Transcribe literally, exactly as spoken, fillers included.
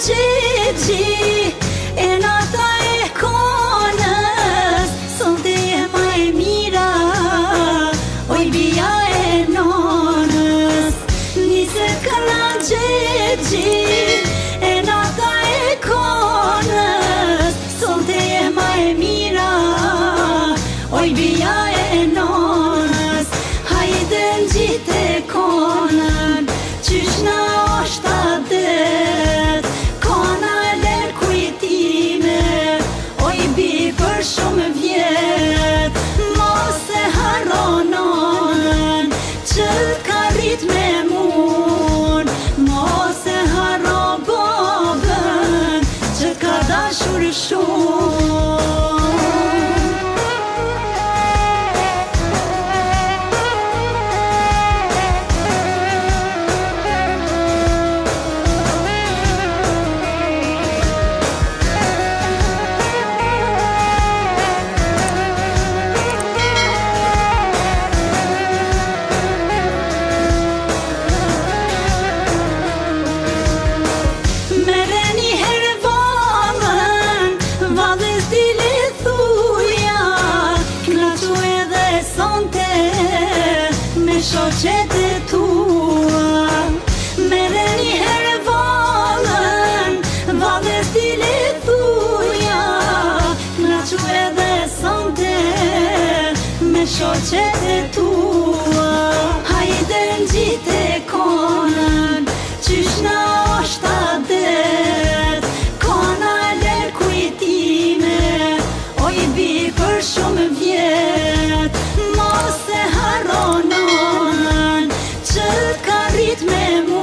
gjegji e nata e konës, sonte e ma e mira, oj bia e nonës. Niset këna gjegji e nata e konës, sonte e ma e mira, oj bia e nonës. Hajde ngjite konën, qysh na është adet, kona ler kujtime, oj bi për shumë vjet. Mos e harro nonën, që t'ka rrit me mun, mos e harro babën, që t'ka dashur shumë. Shoqet e tua, mere një herë valën, vale stile thuja, knaqu edhe sonte me shoqet e tua. Hajde ngjite konën, qysh na është adet, kona ler kujtime, oj bi për shumë vjet. Mos e harro nonën, që t'ka rrit me mu.